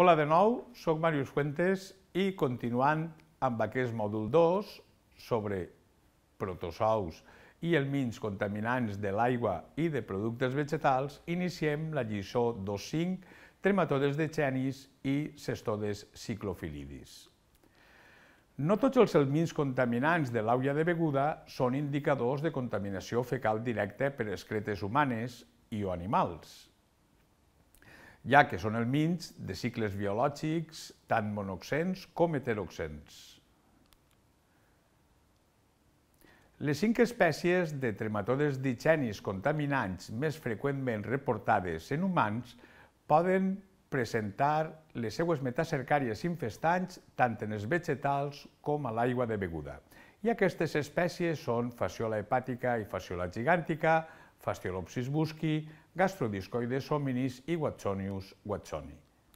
Hola de nou, soc Màrius Fuentes i continuant amb aquest mòdul 2 sobre protozous i helmints contaminants de l'aigua i de productes vegetals, iniciem la lliçó 2.5, trematodes de genis i cestodes ciclofilidis. No tots els helmints contaminants de l'aigua de beguda són indicadors de contaminació fecal directa per excretes humanes i o animals, ja que són helmints de cicles biològics tant monoxens com heteroxens. Les 5 espècies de trematodes digenis contaminants més freqüentment reportades en humans poden presentar les seues metacercàries infestants tant en els vegetals com a l'aigua de beguda. I aquestes espècies són Fasciola hepàtica i Fasciola gigàntica, Fasciolopsis buschi, Gastrodiscoides hominis i Watsonius watsoni.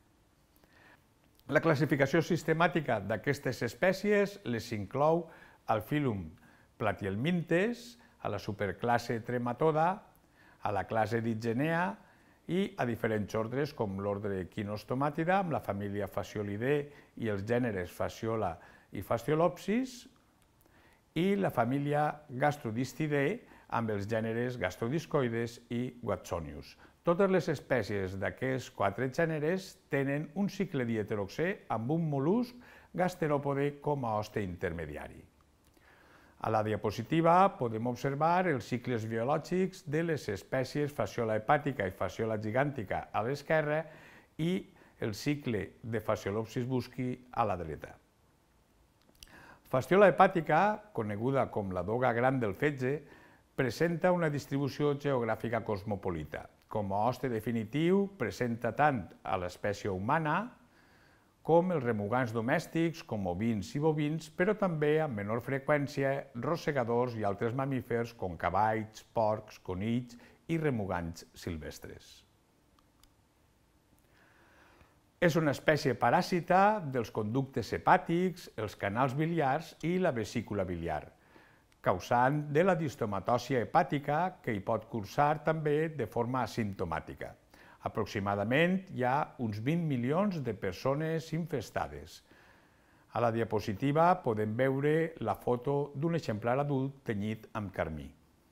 La classificació sistemàtica d'aquestes espècies les inclou al fílum Platyhelminthes, a la superclasse Trematoda, a la classe Digenea i a diferents ordres com l'ordre Echinostomatidae amb la família Fasciolidae i els gèneres Fasciola i Fasciolopsis i la família Gastrodistidae amb els gèneres Gastrodiscoides i Watsonius. Totes les espècies d'aquests 4 gèneres tenen un cicle dieteroxè amb un mol·lusc gasteròpode com a hoste intermediari. A la diapositiva podem observar els cicles biològics de les espècies Fasciola hepàtica i Fasciola gigàntica a l'esquerra i el cicle de Fasciolopsis buschi a la dreta. Fasciola hepàtica, coneguda com la doga gran del fetge, presenta una distribució geogràfica cosmopolita. Com a hoste definitiu, presenta tant a l'espècie humana com els remugants domèstics, com ovins i bovins, però també amb menor freqüència rosegadors i altres mamífers com cavalls, porcs, conills i remugants silvestres. És una espècie paràsita dels conductes hepàtics, els canals biliars i la vesícula biliar, causant de la distomatosi hepàtica que hi pot cursar també de forma asimptomàtica. Aproximadament hi ha uns 20 milions de persones infestades. A la diapositiva podem veure la foto d'un exemplar adult tenyit amb carmí.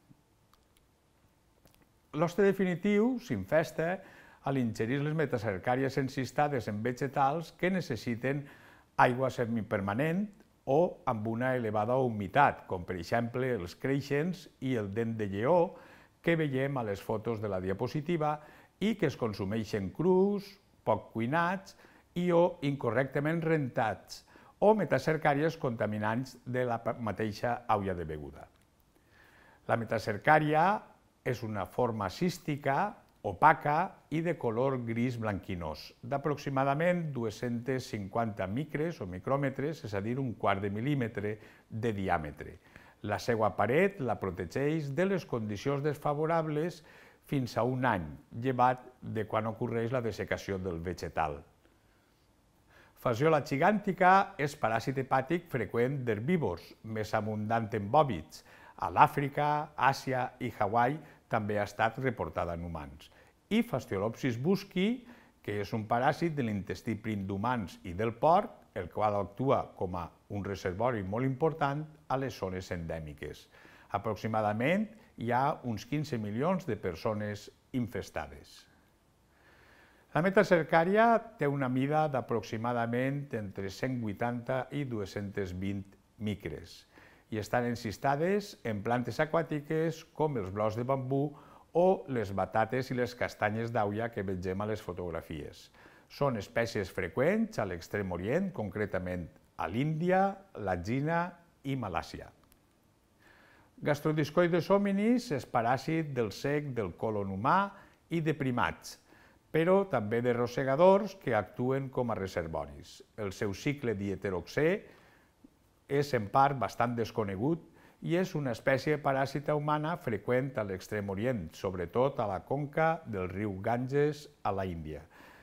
L'hoste definitiu s'infesta a l'ingerir les metacercàries encistades en vegetals que necessiten aigua semipermanent o amb una elevada humitat, com per exemple els creixens i el dent de lleó que veiem a les fotos de la diapositiva i que es consumeixen crus, poc cuinats i o incorrectament rentats o metacercàries contaminants de la mateixa aigua de beguda. La metacercària és una forma cística, opaca i de color gris blanquinós, d'aproximadament 250 micres o micròmetres, és a dir, un quart de mil·límetre de diàmetre. La seva paret la protegeix de les condicions desfavorables fins a un any, llevat de quan ocorreix la dessecació del vegetal. Fasciola gigàntica és paràsit hepàtic freqüent d'herbívors, més abundant en bòvids. A l'Àfrica, Àsia i Hawaii també ha estat reportada en humans. I Fasciolopsis buschi, que és un paràsit de l'intestí prim d'humans i del porc, el qual actua com a un reservori molt important a les zones endèmiques. Aproximadament hi ha uns 15 milions de persones infestades. La metacercària té una mida d'aproximadament entre 180 i 220 micres i estan encistades en plantes aquàtiques com els blocs de bambú o les batates i les castanyes d'aigua que vegem a les fotografies. Són espècies freqüents a l'Extrem Orient, concretament a l'Índia, la Xina i Malàisia. Gastrodiscoides hominis és paràsit del cec del còlon humà i de primats, però també de rosegadors que actuen com a reservoris. El seu cicle dieteroxè és en part bastant desconegut i és una espècie paràsita humana freqüent a l'Extrem Orient, sobretot a la conca del riu Ganges a l'Índia.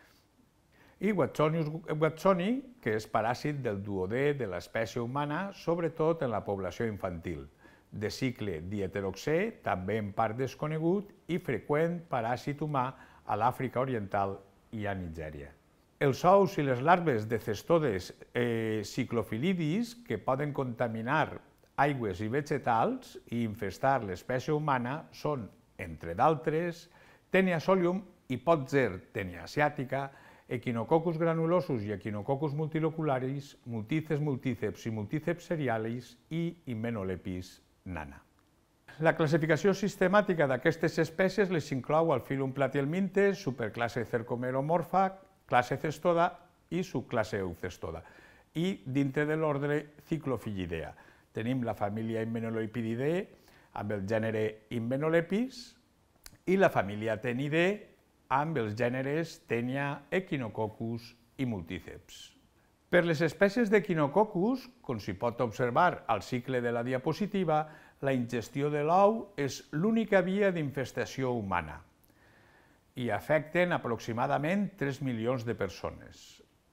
I Watsonius watsoni, que és paràsit del duodè de l'espècie humana, sobretot en la població infantil, de cicle dieteroxè, també en part desconegut i freqüent paràsit humà a l'Àfrica Oriental i a Nigèria. Els ous i les larves de cestodes ciclofilidis que poden contaminar aigües i vegetals i infestar l'espècie humana són, entre d'altres, Taenia solium i Potzer taenia asiàtica, Echinococcus granulosus i Echinococcus multilocularis, Multices multíceps i Multiceps serialis i Hymenollepis nana. La classificació sistemàtica d'aquestes espècies les inclou al fílum Platyhelminthes, superclasse Cercomeromorpha, classe Cestoda i subclasse Eucestoda, i dintre de l'ordre Cyclophilidea. Tenim la família Hymenollepididae amb el gènere Hymenollepis i la família Taenidae amb els gèneres Taenia, Echinococcus i Multiceps. Per les espècies d'Echinococcus, com s'hi pot observar al cicle de la diapositiva, la ingestió de l'ou és l'única via d'infestació humana i afecten aproximadament 3 milions de persones.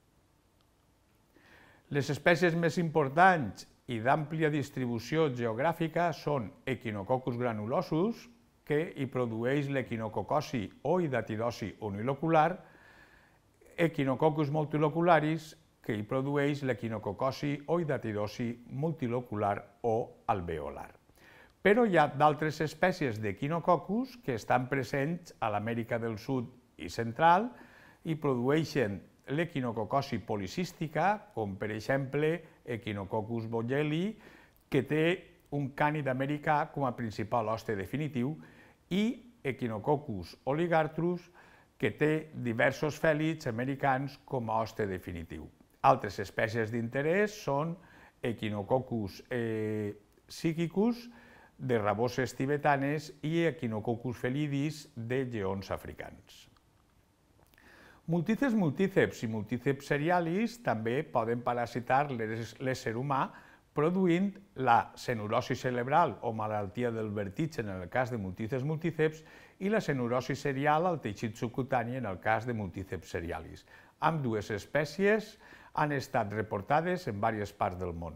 Les espècies més importants i d'àmplia distribució geogràfica són Echinococcus granulosus, que hi produeix l'equinococosi o hidatidosi unilocular, Echinococcus multilocularis, que hi produeix l'equinococosi o hidatidosi multilocular o alveolar. Però hi ha d'altres espècies d'Echinococcus que estan presents a l'Amèrica del Sud i Central i produeixen l'equinococosi policística, com per exemple Echinococcus boyeli, que té un cànid americà com a principal hoste definitiu, i Echinococcus oligartrus, que té diversos fèlids americans com a hoste definitiu. Altres espècies d'interès són Echinococcus psichicus, de raboses tibetanes, i Echinococcus felidis, de lleons africans. Multices multíceps i Multiceps serialis també poden parasitar l'ésser humà, produint la cenurosi cerebral o malaltia del vertigen en el cas de Multices multíceps i la cenurosi serial al teixit subcutani en el cas de Multiceps serialis. Ambdues espècies han estat reportades en diverses parts del món.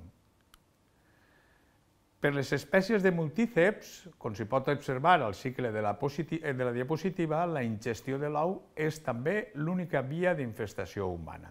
Per les espècies de multíceps, com s'hi pot observar al cicle de la diapositiva, la ingestió de l'ou és també l'única via d'infestació humana.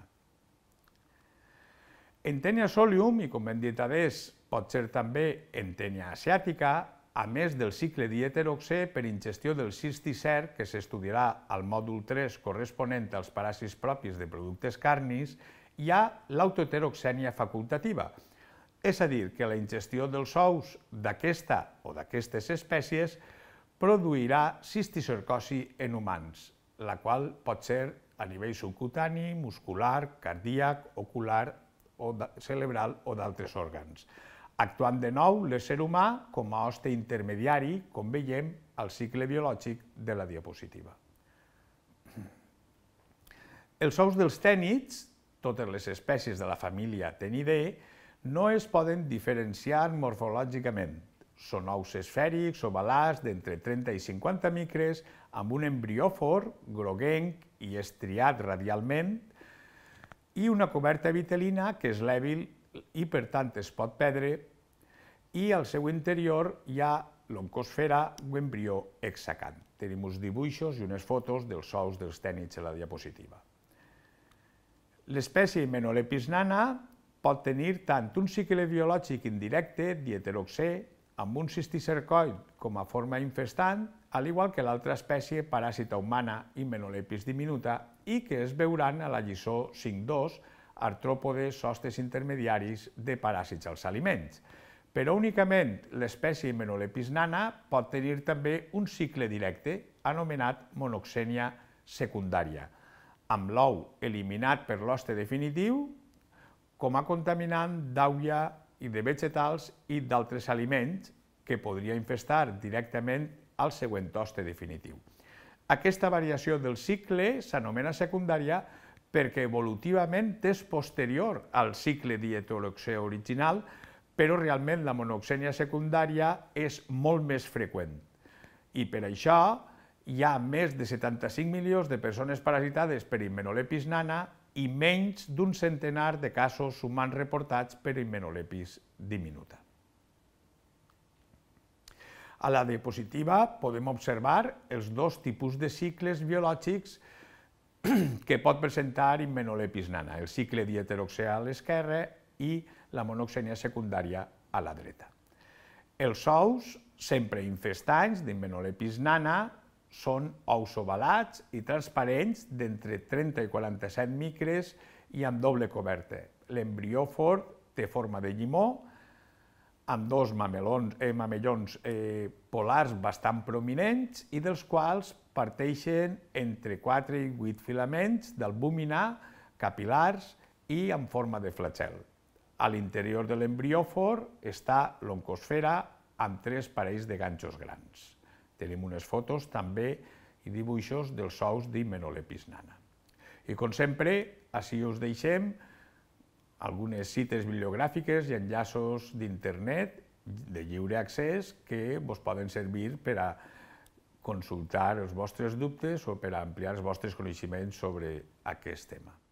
En Taenia solium, i com hem dit adés, pot ser també en Taenia asiàtica, a més del cicle dieteroxè per ingestió del cisticer, que s'estudiarà al mòdul 3 corresponent als paràsits propis de productes carnis, hi ha l'autoheteroxènia facultativa, és a dir, que la ingestió dels ous d'aquesta o d'aquestes espècies produirà cisticercosi en humans, la qual pot ser a nivell subcutani, muscular, cardíac, ocular, cerebral o d'altres òrgans, actuant de nou l'ésser humà com a hoste intermediari, com veiem al cicle biològic de la diapositiva. Els ous dels tènids, totes les espècies de la família Taenidae, no es poden diferenciar morfològicament. Són ous esfèrics, ovalats, d'entre 30 i 50 micres, amb un embriòfor, groguenc i estriat radialment, i una coberta vitelina que és lèbil i per tant es pot perdre, i al seu interior hi ha l'oncosfera o embrió hexacant. Tenim uns dibuixos i unes fotos dels ous dels tènids a la diapositiva. L'espècie Hymenollepis nana pot tenir tant un cicle biològic indirecte, dieteroxè, amb un cisticercoid com a forma infestant, al igual que l'altra espècie paràsita humana Hymenollepis diminuta i que es veuran a la lliçó 5.2, artròpodes hostes intermediaris de paràsits als aliments. Però únicament l'espècie Hymenollepis nana pot tenir també un cicle directe, anomenat monoxènia secundària, amb l'ou eliminat per l'hoste definitiu com a contaminant d'auia i de vegetals i d'altres aliments que podria infestar directament al següent hoste definitiu. Aquesta variació del cicle s'anomena secundària perquè evolutivament és posterior al cicle dieteroxè original, però realment la monoxènia secundària és molt més freqüent. I per això hi ha més de 75 milions de persones parasitades per Hymenollepis nana i menys d'un centenar de casos humans reportats per Hymenollepis diminuta. A la diapositiva podem observar els dos tipus de cicles biològics que pot presentar Hymenelepis nana, el cicle dieteroxea a l'esquerra i la monoxènia secundària a la dreta. Els ous, sempre infestants d'Hymenelepis nana, són ous ovalats i transparents d'entre 30 i 47 micres i amb doble coberta. L'embriòfor té forma de llimó, amb dos mamellons polars bastant prominents i dels quals parteixen entre 4 i 8 filaments d'albúmina capil·lars i en forma de flagel. A l'interior de l'embriòfor està l'oncosfera amb 3 parells de ganxos grans. Tenim unes fotos també i dibuixos dels ous d'Hymenelepis nana. I com sempre, així us deixem algunes cites bibliogràfiques i enllaços d'internet de lliure accés que vos poden servir per a consultar els vostres dubtes o per a ampliar els vostres coneixements sobre aquest tema.